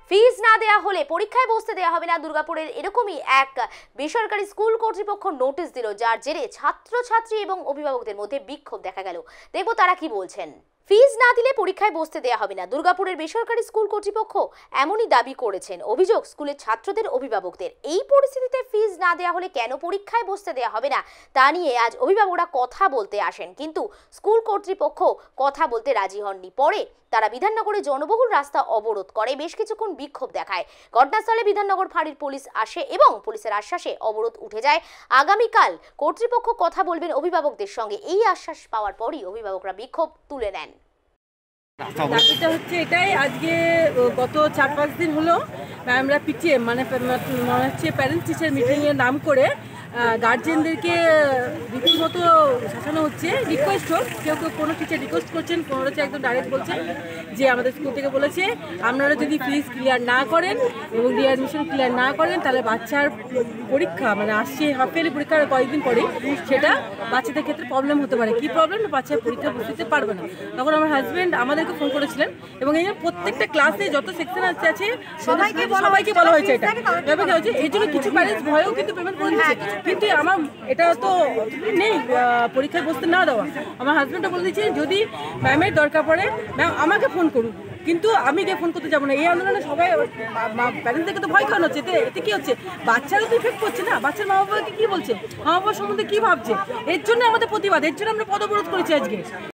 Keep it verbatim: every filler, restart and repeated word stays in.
ফিজ না দেয়া হলে পরীক্ষায় বসতে দেওয়া হবে না। দুর্গাপুরের এরকমই এক বেসরকারি স্কুল কর্তৃপক্ষ নোটিশ দিল, যার জেরে ছাত্রছাত্রী এবং অভিভাবকদের মধ্যে বিক্ষোভ দেখা গেল। দেখবো তারা কি বলছেন। ফিজ না দিলে পরীক্ষায় বসতে দেওয়া হবে না। দুর্গাপুরের বেসরকারি স্কুল কর্তৃপক্ষ এমনই দাবি করেছেন। অভিযোগ, স্কুলের ছাত্রদের অভিভাবকদের। এই পরিস্থিতিতে ফিজ না দেওয়া হলে কেন পরীক্ষায় বসতে দেওয়া হবে না তা নিয়ে আজ অভিভাবকরা কথা বলতে আসেন, কিন্তু স্কুল কর্তৃপক্ষ কথা বলতে রাজি হননি। পরে তারা বিধাননগরে জনবহুল রাস্তা অবরোধ করে বেশ কিছুক্ষণ বিক্ষোভ দেখায়। ঘটনাস্থলে বিধাননগর ফাঁড়ির পুলিশ আসে এবং পুলিশের আশ্বাসে অবরোধ উঠে যায়। আগামীকাল কর্তৃপক্ষ কথা বলবেন অভিভাবকদের সঙ্গে। এই আশ্বাস পাওয়ার পরই অভিভাবকরা বিক্ষোভ তুলে নেন। দাবিটা হচ্ছে এটাই, আজকে গত চার পাঁচ দিন হলো আমরা পিটিএ মানে মনে হচ্ছে প্যারেন্টস টিচার মিটিংয়ের নাম করে গার্জেনদেরকে রীতিমতো শাসানো হচ্ছে। রিকোয়েস্ট হোক, কেউ কেউ কোনো টিচার রিকোয়েস্ট করছেন, কোনো হচ্ছে একদম ডাইরেক্ট বলছেন যে আমাদের স্কুল থেকে বলেছে আপনারা যদি ফিজ ক্লিয়ার না করেন এবং রিঅ্যাডমিশন ক্লিয়ার না করেন তাহলে বাচ্চার পরীক্ষা মানে আসছে হাফ ইয়ারলি পরীক্ষার কয়েকদিন পরে সেটা বাচ্চাদের ক্ষেত্রে প্রবলেম হতে পারে। কী প্রবলেম? বাচ্চার পরীক্ষা বসতে পারবে না। তখন আমার হাজব্যান্ড আমাদেরকে ফোন করেছিলেন এবং এই প্রত্যেকটা ক্লাসে যত সেকশন আছে আছে সবাইকে সবাইকে বলা হয়েছে এটা ব্যাপারটা হচ্ছে। এই জন্য কিছু প্যারেন্টস ভয়েও কিন্তু পেমেন্ট করে দিচ্ছে, কিন্তু আমার এটা তো নেই পরীক্ষায় বসতে না দেওয়া। আমার হাজব্যান্ডটা বলে দিচ্ছে যদি ম্যামের দরকার পড়ে ম্যাম আমাকে ফোন করুন, কিন্তু আমি গিয়ে ফোন করতে যাবো না। এই আন্দোলনে সবাই প্যারেন্টসদেরকে তো ভয় খাওয়ানো হচ্ছে। এতে এতে কী হচ্ছে? বাচ্চারও তো ইফেক্ট করছে না। বাচ্চার মা বাবাকে কী বলছে, মা বাবার সম্বন্ধে কী ভাবছে, এর জন্য আমাদের প্রতিবাদ, এর জন্য আমরা পদবরোধ করেছি আজকে।